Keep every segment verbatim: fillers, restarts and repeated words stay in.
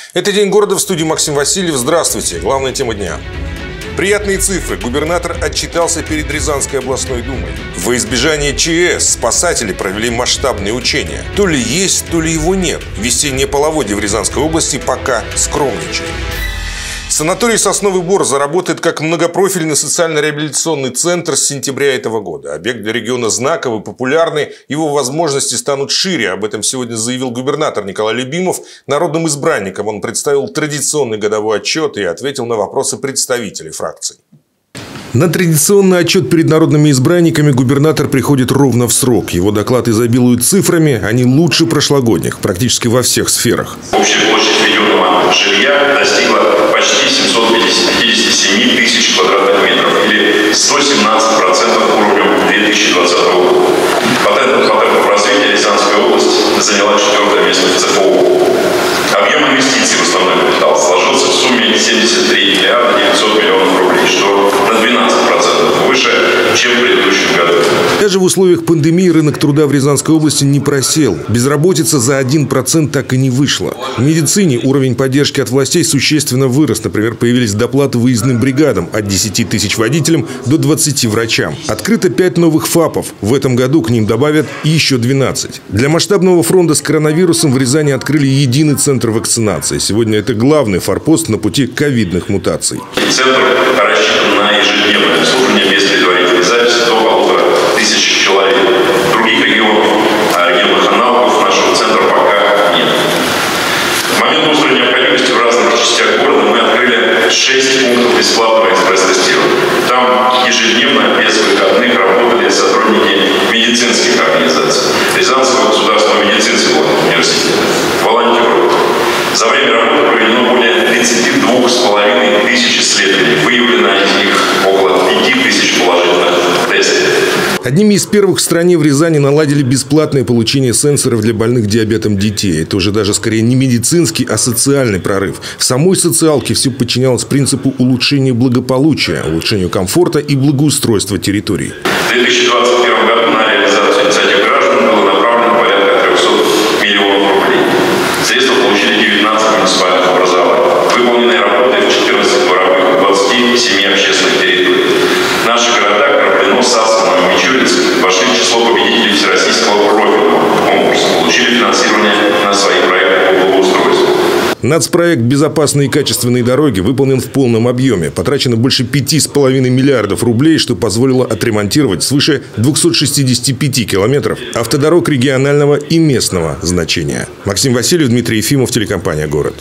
Это «День города», в студии Максим Васильев. Здравствуйте. Главная тема дня. Приятные цифры. Губернатор отчитался перед Рязанской областной думой. Во избежание ЧС спасатели провели масштабные учения. То ли есть, то ли его нет. Весеннее половодье в Рязанской области пока скромничает. Санаторий «Сосновый Бор» заработает как многопрофильный социально-реабилитационный центр с сентября этого года. Объект для региона знаковый, популярный, его возможности станут шире. Об этом сегодня заявил губернатор Николай Любимов. Народным избранникам он представил традиционный годовой отчет и ответил на вопросы представителей фракций. На традиционный отчет перед народными избранниками губернатор приходит ровно в срок. Его доклад изобилует цифрами, они лучше прошлогодних, практически во всех сферах. Общая площадь введенного жилья достигла почти семьсот пятьдесят семь тысяч квадратных метров, или сто семнадцать процентов уровня две тысячи двадцатого года. По темпу развития Рязанская область заняла четвертое место в ЦФО. Объем инвестиций в основной капитал сложился в сумме семьдесят три миллиарда девятьсот миллионов рублей, что на двенадцать процентов выше, чем в предыдущем году. Даже в условиях пандемии рынок труда в Рязанской области не просел. Безработица за один процент так и не вышла. В медицине уровень поддержки от властей существенно вырос. Например, появились доплаты выездным бригадам от десяти тысяч водителям до двадцати врачам. Открыто пять новых ФАПов. В этом году к ним добавят еще двенадцать. Для масштабного фронта с коронавирусом в Рязани открыли единый центр вакцинации. Сегодня это главный форпост на пути ковидных мутаций. Центр рассчитан на ежедневное обслуживание без предварительной записи до полутора тысяч человек. Других регионов, регионных аналогов нашего центра пока нет. В момент острой необходимости в разных частях города мы открыли шесть пунктов бесплатного экспресс-тестирования. Там ежедневно, без выходных, работали сотрудники медицинских организаций, Рязанского государственного медицинского университета, волонтеров. За время работы проведено более тридцати двух с половиной тысяч исследований. Выявлено из них около пяти тысяч положительных тестов. Одними из первых в стране в Рязани наладили бесплатное получение сенсоров для больных диабетом детей. Это уже даже скорее не медицинский, а социальный прорыв. В самой социалке все подчинялось принципу улучшения благополучия, улучшению комфорта и благоустройства территорий. В две тысячи двадцать первом году на реализацию инициатив граждан было направлено порядка трёхсот миллионов рублей. Средства получили девятнадцать муниципальных образований. Выполненные работы в четырнадцати дворовых и двадцати семи общественных территориях. Наши города Кораблино, Саскино и Мичуринск вошли в число победителей Всероссийского профильного конкурса. Получили финансирование на свои проекты по благоустройству. Нацпроект «Безопасные и качественные дороги» выполнен в полном объеме. Потрачено больше пяти с половиной миллиардов рублей, что позволило отремонтировать свыше двухсот шестидесяти пяти километров автодорог регионального и местного значения. Максим Васильев, Дмитрий Ефимов, телекомпания «Город».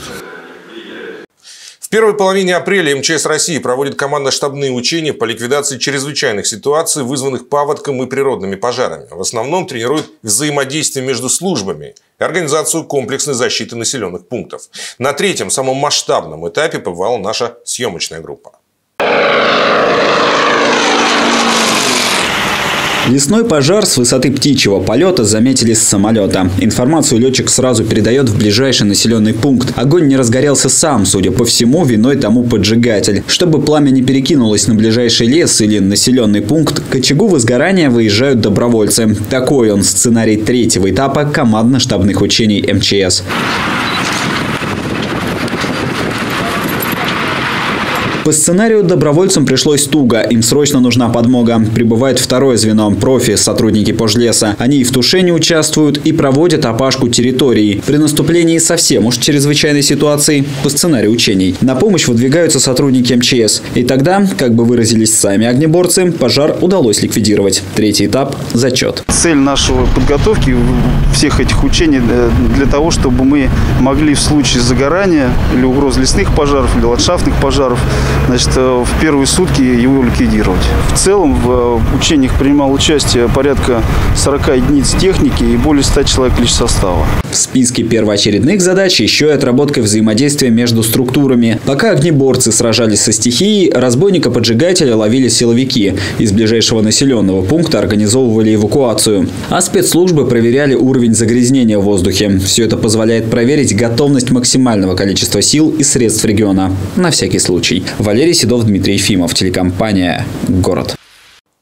В первой половине апреля МЧС России проводит командно-штабные учения по ликвидации чрезвычайных ситуаций, вызванных паводком и природными пожарами. В основном тренируют взаимодействие между службами и организацию комплексной защиты населенных пунктов. На третьем, самом масштабном этапе побывала наша съемочная группа. Лесной пожар с высоты птичьего полета заметили с самолета. Информацию летчик сразу передает в ближайший населенный пункт. Огонь не разгорелся сам, судя по всему, виной тому поджигатель. Чтобы пламя не перекинулось на ближайший лес или населенный пункт, к очагу возгорания выезжают добровольцы. Такой он сценарий третьего этапа командно-штабных учений МЧС. По сценарию добровольцам пришлось туго. Им срочно нужна подмога. Прибывает второе звено – профи, сотрудники пожлеса. Они и в тушении участвуют, и проводят опашку территории. При наступлении совсем уж чрезвычайной ситуации по сценарию учений на помощь выдвигаются сотрудники МЧС. И тогда, как бы выразились сами огнеборцы, пожар удалось ликвидировать. Третий этап – зачет. Цель нашего подготовки всех этих учений для того, чтобы мы могли в случае загорания или угрозы лесных пожаров, или ландшафтных пожаров, значит, в первые сутки его ликвидировать. В целом в учениях принимал участие порядка сорока единиц техники и более ста человек лишь состава. В списке первоочередных задач еще и отработка взаимодействия между структурами. Пока огнеборцы сражались со стихией, разбойника-поджигателя ловили силовики. Из ближайшего населенного пункта организовывали эвакуацию. А спецслужбы проверяли уровень загрязнения в воздухе. Все это позволяет проверить готовность максимального количества сил и средств региона. На всякий случай. Валерий Седов, Дмитрий Ефимов, телекомпания «Город».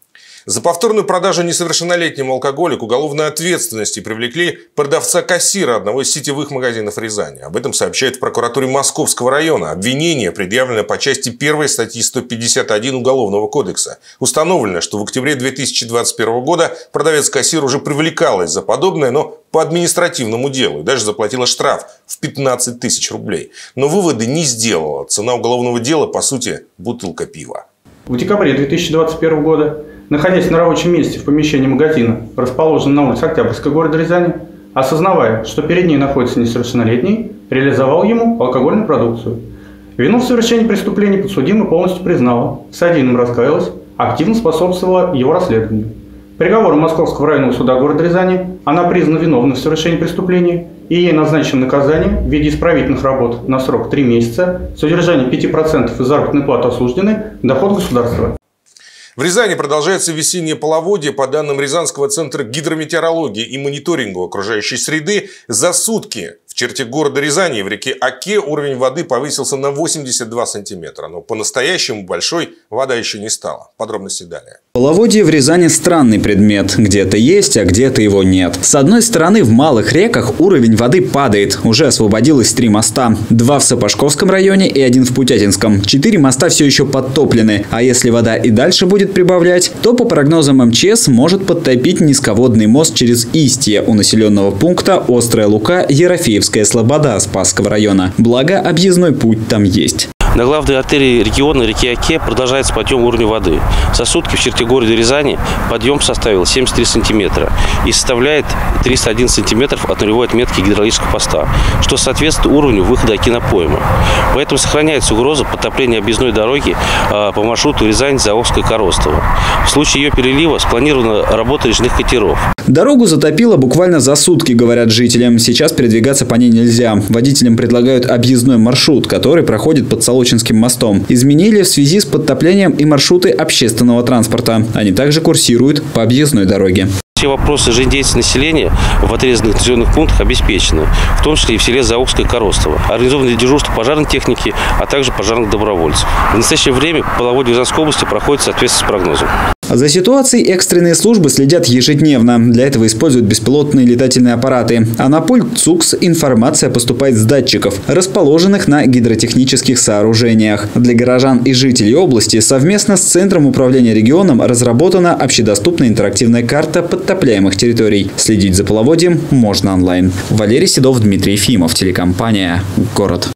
За повторную продажу несовершеннолетнему алкоголю к уголовной ответственности привлекли продавца-кассира одного из сетевых магазинов Рязани. Об этом сообщают в прокуратуре Московского района. Обвинение предъявлено по части первой статьи сто пятьдесят один Уголовного кодекса. Установлено, что в октябре две тысячи двадцать первого года продавец-кассир уже привлекалась за подобное, но по административному делу и даже заплатила штраф в пятнадцать тысяч рублей. Но выводы не сделала. Цена уголовного дела, по сути, бутылка пива. В декабре две тысячи двадцать первого года, находясь на рабочем месте в помещении магазина, расположенном на улице Октябрьской города Рязани, осознавая, что перед ней находится несовершеннолетний, реализовал ему алкогольную продукцию. Вину в совершении преступления подсудимая полностью признала, в содеянном раскаялась, активно способствовала его расследованию. Приговором Московского районного суда города Рязани она признана виновной в совершении преступления, и ей назначено наказание в виде исправительных работ на срок три месяца, содержание пяти процентов из заработной платы осужденной, доход государства. В Рязани продолжается весеннее половодье. По данным Рязанского центра гидрометеорологии и мониторингу окружающей среды, за сутки в черте города Рязани в реке Оке уровень воды повысился на восемьдесят два сантиметра. Но по-настоящему большой вода еще не стала. Подробности далее. Половодье в Рязани странный предмет. Где-то есть, а где-то его нет. С одной стороны, в малых реках уровень воды падает. Уже освободилось три моста. Два в Сапожковском районе и один в Путятинском. Четыре моста все еще подтоплены. А если вода и дальше будет прибавлять, то по прогнозам эм че эс может подтопить низководный мост через Истье у населенного пункта Острая Лука, Ерофеевская Слобода Спасского района. Благо, объездной путь там есть. На главной артерии региона реки Оке продолжается подъем уровня воды. За сутки в черте города Рязани подъем составил семьдесят три сантиметра и составляет триста один сантиметр от нулевой отметки гидравлического поста, что соответствует уровню выхода Оки на пойму. Поэтому сохраняется угроза подтопления объездной дороги по маршруту Рязань-Заокская-Коростова. В случае ее перелива спланирована работа речных катеров. Дорогу затопило буквально за сутки, говорят жителям. Сейчас передвигаться по ней нельзя. Водителям предлагают объездной маршрут, который проходит под Солочинским мостом. Изменили в связи с подтоплением и маршруты общественного транспорта. Они также курсируют по объездной дороге. Все вопросы жизнедеятельности населения в отрезанных населенных пунктах обеспечены, в том числе и в селе Заокское-Коростова. Организованы дежурства пожарной техники, а также пожарных добровольцев. В настоящее время половодье в Рязанской области проходит в соответствии с прогнозом. За ситуацией экстренные службы следят ежедневно. Для этого используют беспилотные летательные аппараты. А на пульт ЦУКС информация поступает с датчиков, расположенных на гидротехнических сооружениях. Для горожан и жителей области совместно с Центром управления регионом разработана общедоступная интерактивная карта подтопляемых территорий. Следить за половодьем можно онлайн. Валерий Седов, Дмитрий Ефимов, телекомпания «Город».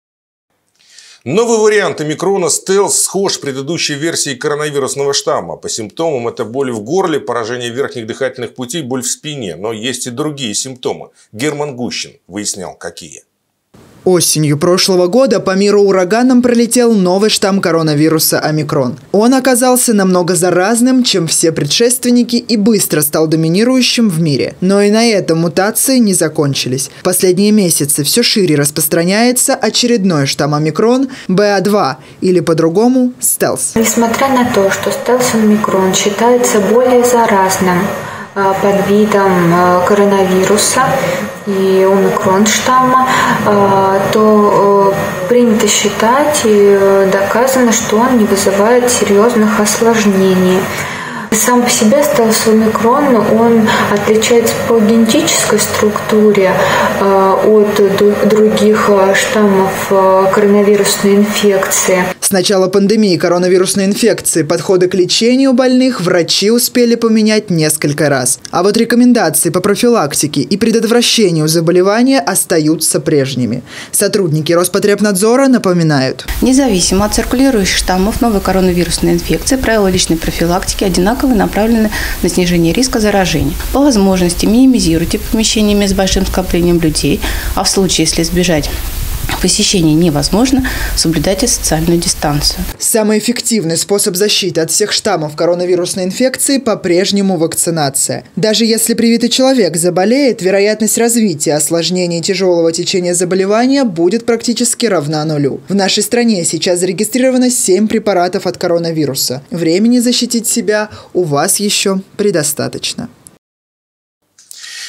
Новый вариант омикрона «Стелс» схож с предыдущей версией коронавирусного штамма. По симптомам это боль в горле, поражение верхних дыхательных путей, боль в спине. Но есть и другие симптомы. Герман Гущин выяснял, какие. Осенью прошлого года по миру ураганом пролетел новый штамм коронавируса омикрон. Он оказался намного заразным, чем все предшественники, и быстро стал доминирующим в мире. Но и на этом мутации не закончились. В последние месяцы все шире распространяется очередной штамм омикрон бэ а два, или по-другому стелс. Несмотря на то, что стелс-омикрон считается более заразным под видом коронавируса и омикрон штамма, то принято считать и доказано, что он не вызывает серьезных осложнений. Сам по себе стелс-омикрон, он отличается по генетической структуре от других штаммов коронавирусной инфекции. С начала пандемии коронавирусной инфекции подходы к лечению больных врачи успели поменять несколько раз. А вот рекомендации по профилактике и предотвращению заболевания остаются прежними. Сотрудники Роспотребнадзора напоминают. Независимо от циркулирующих штаммов новой коронавирусной инфекции, правила личной профилактики одинаково направлены на снижение риска заражения. По возможности минимизируйте помещениями с большим скоплением людей, а в случае, если избежать посещение невозможно, соблюдайте социальную дистанцию. Самый эффективный способ защиты от всех штаммов коронавирусной инфекции по-прежнему вакцинация. Даже если привитый человек заболеет, вероятность развития осложнений тяжелого течения заболевания будет практически равна нулю. В нашей стране сейчас зарегистрировано семь препаратов от коронавируса. Времени защитить себя у вас еще предостаточно.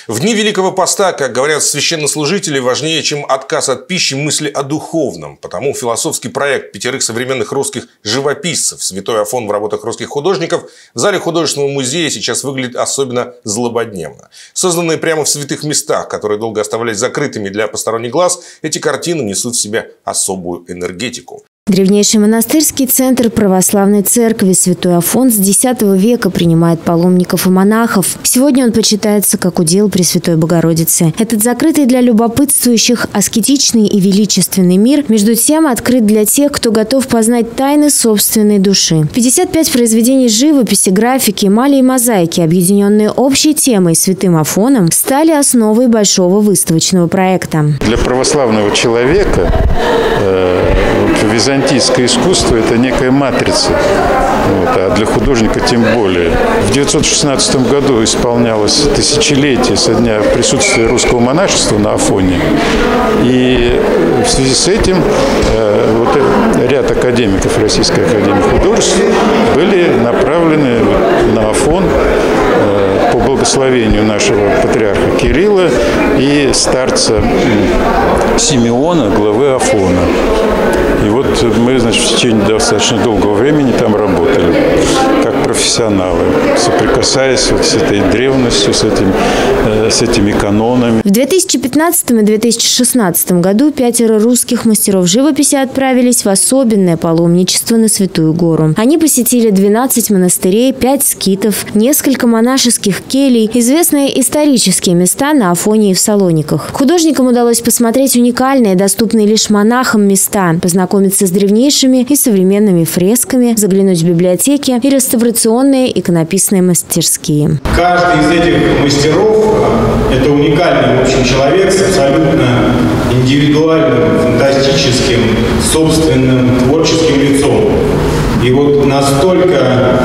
В дни Великого Поста, как говорят священнослужители, важнее, чем отказ от пищи, мысли о духовном. Потому философский проект пятерых современных русских живописцев «Святой Афон в работах русских художников» в зале художественного музея сейчас выглядит особенно злободневно. Созданные прямо в святых местах, которые долго оставались закрытыми для посторонних глаз, эти картины несут в себе особую энергетику. Древнейший монастырский центр православной церкви Святой Афон с десятого века принимает паломников и монахов. Сегодня он почитается как удел Пресвятой Богородицы. Этот закрытый для любопытствующих аскетичный и величественный мир между тем открыт для тех, кто готов познать тайны собственной души. пятьдесят пять произведений живописи, графики, эмали и мозаики, объединенные общей темой Святым Афоном, стали основой большого выставочного проекта. Для православного человека э, византийское искусство – это некая матрица, вот, а для художника тем более. В девятьсот шестнадцатом году исполнялось тысячелетие со дня присутствия русского монашества на Афоне, и в связи с этим э, вот, ряд академиков Российской академии художеств были направлены вот, на Афон э, по благословению нашего патриарха Кирилла и старца Симеона, главы Афона. И вот мы, значит, в течение достаточно долгого времени там работали, как профессионалы, соприкасаясь вот с этой древностью, с, этим, э, с этими канонами. В две тысячи пятнадцатом и две тысячи шестнадцатом году пятеро русских мастеров живописи отправились в особенное паломничество на Святую Гору. Они посетили двенадцать монастырей, пять скитов, несколько монашеских келей, известные исторические места на Афоне и в Салониках. Художникам удалось посмотреть уникальные, доступные лишь монахам места, познакомиться с древнейшими и современными фресками, заглянуть в библиотеки и реставрационные иконописные мастерские. Каждый из этих мастеров – это уникальный, в общем, человек с абсолютно индивидуальным, фантастическим, собственным творческим лицом. И вот настолько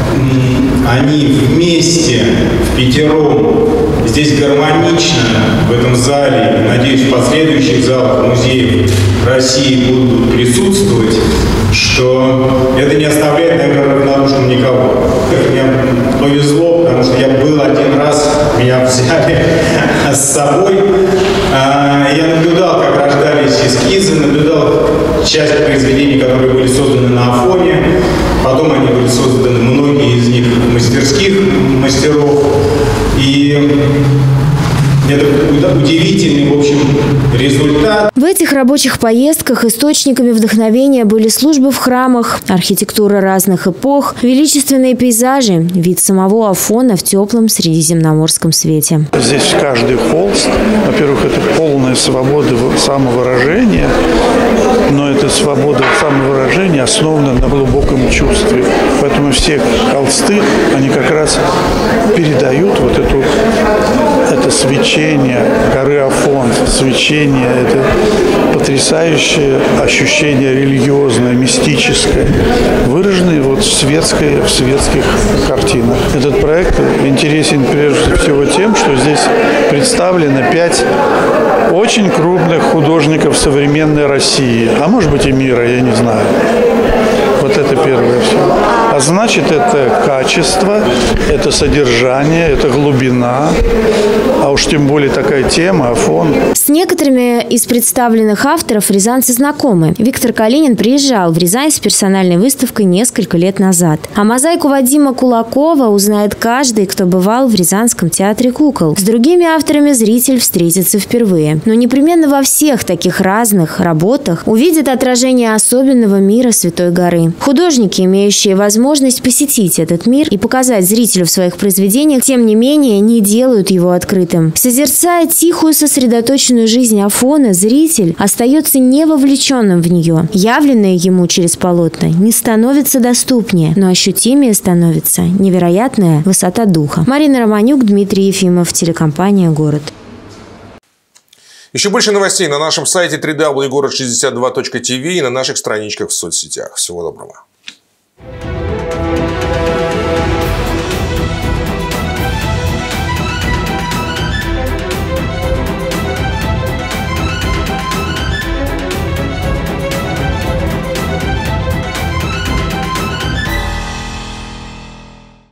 они вместе, в пятером, здесь гармонично, в этом зале, и, надеюсь, в последующих залах музеев России будут присутствовать, что это не оставляет, наверное, равнодушным никого. Мне повезло, потому что я был один раз, меня взяли с собой. Я наблюдал, как рождались эскизы, наблюдал часть произведений, которые были созданы на Афоне. Потом они были созданы, многие из них, мастерских мастеров. И это удивительный, в общем, результат. В этих рабочих поездках источниками вдохновения были службы в храмах, архитектура разных эпох, величественные пейзажи, вид самого Афона в теплом средиземноморском свете. Здесь каждый холст, во-первых, это полная свобода самовыражения, но эта свобода самовыражения основана на глубоком чувстве. Поэтому все холсты, они как раз передают вот эту, это свечение горы Афон, свечение, это потрясающее ощущение религиозное, мистическое, выраженное вот в, светской, в светских картинах. Этот проект интересен прежде всего тем, что здесь представлено пять очень крупных художников современной России, а может быть и мира, я не знаю. Вот это первое все. А значит, это качество, это содержание, это глубина, а уж тем более такая тема, Афон. С некоторыми из представленных авторов рязанцы знакомы. Виктор Калинин приезжал в Рязань с персональной выставкой несколько лет назад. А мозаику Вадима Кулакова узнает каждый, кто бывал в Рязанском театре кукол. С другими авторами зритель встретится впервые. Но непременно во всех таких разных работах увидит отражение особенного мира Святой горы. Художники, имеющие возможность посетить этот мир и показать зрителю в своих произведениях, тем не менее, не делают его открытым. Созерцая тихую, сосредоточенную жизнь Афона, зритель остается не вовлеченным в нее. Явленное ему через полотна не становится доступнее, но ощутимее становится невероятная высота духа. Марина Романюк, Дмитрий Ефимов, телекомпания «Город». Еще больше новостей на нашем сайте дабл ю дабл ю дабл ю точка город шестьдесят два точка ти ви и на наших страничках в соцсетях. Всего доброго.